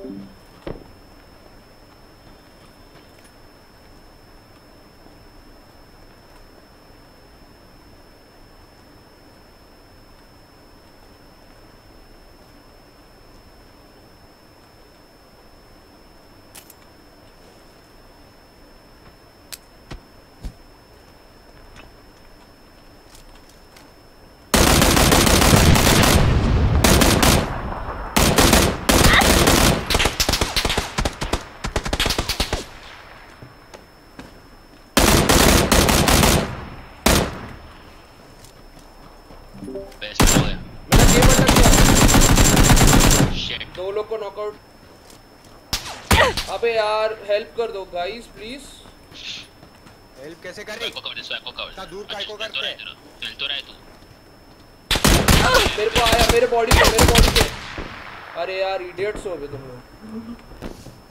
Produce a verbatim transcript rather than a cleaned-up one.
दो लोग को नॉकआउट। अबे यार हेल्प कर दो गाइस प्लीज। हेल्प कैसे कर रही? इतना दूर काय को करते हैं? चल तो रहा है तू। मेरे को आया मेरे बॉडी पे मेरे बॉडी पे। अरे यार इडियट्स हो गए तुम लोग।